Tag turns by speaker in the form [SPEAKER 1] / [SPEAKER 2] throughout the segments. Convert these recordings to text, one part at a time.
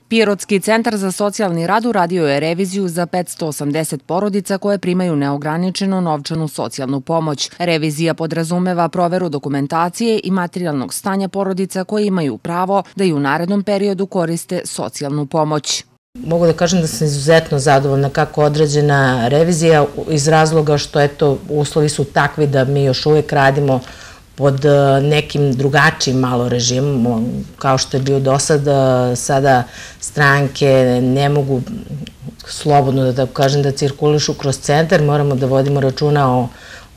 [SPEAKER 1] Pirotski centar za socijalni rad uradio je reviziju za 580 porodica koje primaju neograničenu novčanu socijalnu pomoć. Revizija podrazumeva proveru dokumentacije i materijalnog stanja porodica koje imaju pravo da i u narednom periodu koriste socijalnu pomoć.
[SPEAKER 2] Mogu da kažem da sam izuzetno zadovoljna kako određena revizija iz razloga što uslovi su takvi da mi još uvek radimo pod nekim drugačijim malo režimom, kao što je bio do sada stranke ne mogu slobodno da tako kažem da cirkulišu kroz centar, moramo da vodimo računa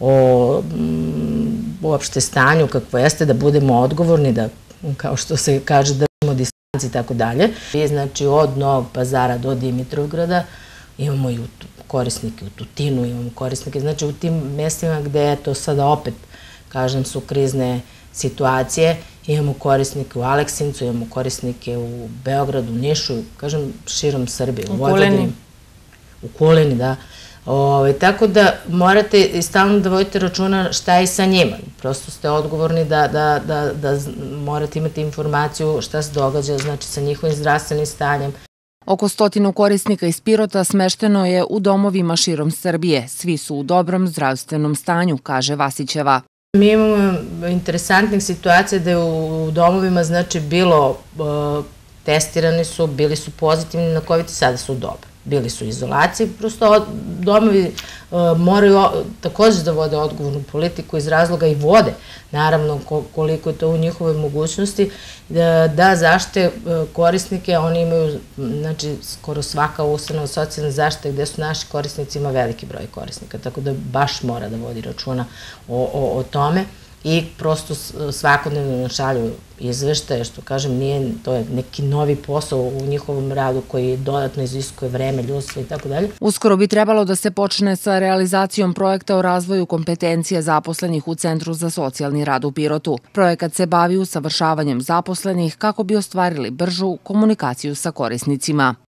[SPEAKER 2] o uopšte stanju kakvo jeste, da budemo odgovorni, da kao što se kaže da budemo distanci i tako dalje. Znači od Novog Pazara do Dimitrovgrada imamo i korisnike u Tutinu, imamo korisnike, znači u tim mestima gde je to sada opet kažem su krizne situacije, imamo korisnike u Aleksincu, imamo korisnike u Beogradu, Nišu, kažem širom Srbije, u Vojvodini. U Kulini, da. Tako da morate i stalno da vodite računa šta je sa njima. Prosto ste odgovorni da morate imati informaciju šta se događa, znači sa njihovim zdravstvenim stanjem.
[SPEAKER 1] Oko 100 korisnika iz Pirota smešteno je u domovima širom Srbije. Svi su u dobrom zdravstvenom stanju, kaže Vasićeva.
[SPEAKER 2] Mi imamo interesantnih situacija da je u domovima znači bilo, testirani su, bili su pozitivni na COVID i sada su dobro. Bili su u izolaciji, prosto domovi moraju također da vode odgovornu politiku iz razloga i vode, naravno koliko je to u njihovoj mogućnosti, da zaštite korisnike, oni imaju, znači skoro svaka ustanova socijalne zaštite gde su naši korisnici ima veliki broj korisnika, tako da baš mora da vodi računa o tome i prosto svakodnevno našalju izveštaje, što kažem, to je neki novi posao u njihovom radu koji dodatno iziskuje vreme, ljudstvo i tako dalje.
[SPEAKER 1] Uskoro bi trebalo da se počne sa realizacijom projekta o razvoju kompetencija zaposlenih u Centru za socijalni rad u Pirotu. Projekat se bavi usavršavanjem zaposlenih kako bi ostvarili bržu komunikaciju sa korisnicima.